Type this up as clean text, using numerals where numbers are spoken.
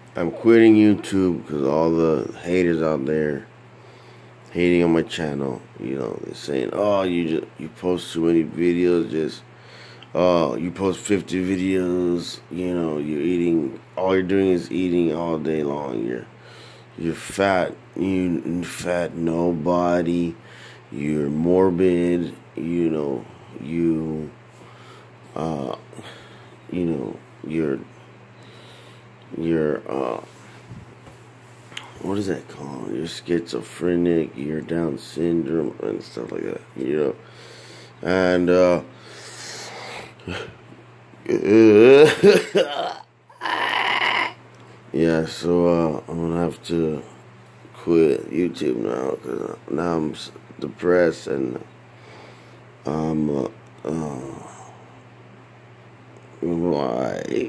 I'm quitting YouTube because all the haters out there hating on my channel. They're saying, "Oh, you post too many videos. Just you post 50 videos. You're eating. All you're doing is eating all day long. You're fat. You fat nobody. You're morbid. You uh you know you're what is that called? You're schizophrenic, you're Down syndrome and stuff like that. And yeah, so I'm gonna have to quit YouTube now because now I'm depressed and I'm why?